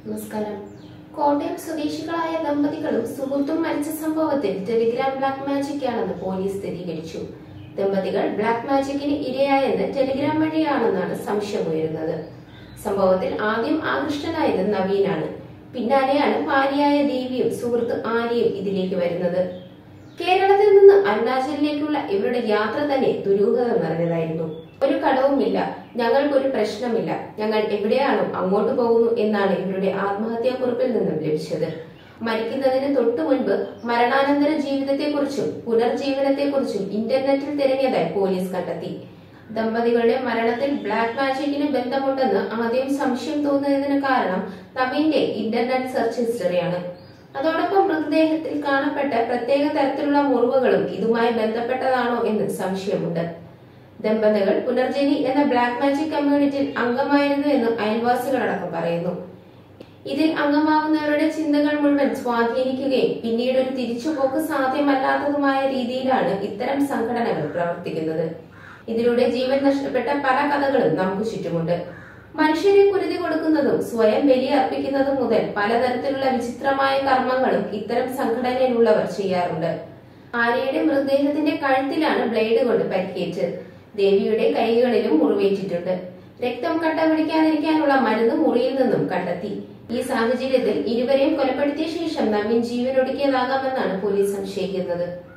നമസ്കാരം. കോട്ടയം സ്വദേശികളായ ദമ്പതികളും സുഹൃത്തും മരിച്ച സംഭവത്തിൽ ടെലിഗ്രാം ബ്ലാക്ക് മാജിക് ആണെന്ന് പോലീസ് സ്ഥിരീകരിച്ചു. ദമ്പതികൾ ബ്ലാക്ക് മാജിക്കിന് ഇരയായെന്ന് ടെലിഗ്രാം വഴിയാണെന്നാണ് സംശയമുയരുന്നത്. സംഭവത്തിൽ ആദ്യം ആകൃഷ്ടനായത് നവീനാണ്. പിന്നാലെയാണ് ഭാര്യയായ ദേവിയും സുഹൃത്ത് ആര്യയും ഇതിലേക്ക് വരുന്നത്. കേരളത്തിൽ നിന്ന് അരുണാചലിലേക്കുള്ള ഇവരുടെ യാത്ര തന്നെ ദുരൂഹത നിറഞ്ഞതായിരുന്നു. ഒരു കടവുമില്ല, ഞങ്ങൾക്കൊരു പ്രശ്നമില്ല, ഞങ്ങൾ എവിടെയാണോ അങ്ങോട്ട് പോകുന്നു എന്നാണ് ഇവരുടെ ആത്മഹത്യാക്കുറിപ്പിൽ നിന്നും ലഭിച്ചത്. മരിക്കുന്നതിന് തൊട്ടു മുൻപ് മരണാനന്തര ജീവിതത്തെക്കുറിച്ചും പുനർജീവനത്തെക്കുറിച്ചും ഇന്റർനെറ്റിൽ തിരഞ്ഞതായി പോലീസ് കണ്ടെത്തി. ദമ്പതികളുടെ മരണത്തിൽ ബ്ലാക്ക് മാജിക്കിന് ബന്ധമുണ്ടെന്ന് ആദ്യം സംശയം തോന്നിയതിന് കാരണം നവീന്റെ ഇന്റർനെറ്റ് സെർച്ച് ഹിസ്റ്ററിയാണ്. അതോടൊപ്പം മൃതദേഹത്തിൽ കാണപ്പെട്ട പ്രത്യേക തരത്തിലുള്ള മുറിവുകളും ഇതുമായി ബന്ധപ്പെട്ടതാണോ എന്ന് സംശയമുണ്ട്. ദമ്പതികൾ പുനർജനി എന്ന ബ്ലാക്ക് മാജിക് കമ്മ്യൂണിറ്റിയിൽ അംഗമായിരുന്നു എന്ന് അയൽവാസികളടക്കം പറയുന്നു. ഇതിൽ അംഗമാവുന്നവരുടെ ചിന്തകൾ മുഴുവൻ സ്വാധീനിക്കുകയും പിന്നീട് ഒരു തിരിച്ചുപോക്ക് സാധ്യമല്ലാത്തതുമായ രീതിയിലാണ് ഇത്തരം സംഘടനകൾ പ്രവർത്തിക്കുന്നത്. ഇതിലൂടെ ജീവൻ നഷ്ടപ്പെട്ട പല കഥകളും നമുക്ക് ചുറ്റുമുണ്ട്. മനുഷ്യരെ കുരുതി കൊടുക്കുന്നതും സ്വയം ബലി അർപ്പിക്കുന്നതും മുതൽ പലതരത്തിലുള്ള വിചിത്രമായ കർമ്മങ്ങളും ഇത്തരം സംഘടനയിലുള്ളവർ ചെയ്യാറുണ്ട്. ആര്യയുടെ മൃതദേഹത്തിന്റെ കഴുത്തിലാണ് ബ്ലേഡ് കൊണ്ട് പരിക്കേറ്റ്. ദേവിയുടെ കൈകളിലും മുറിവേറ്റിട്ടുണ്ട്. രക്തം കട്ട പിടിക്കാതിരിക്കാനുള്ള മരുന്ന് മുറിയിൽ നിന്നും കണ്ടെത്തി. ഈ സാഹചര്യത്തിൽ ഇരുവരെയും കൊലപ്പെടുത്തിയ ശേഷം നവീൻ ജീവനൊടുക്കിയതാകാമെന്നാണ് പോലീസ് സംശയിക്കുന്നത്.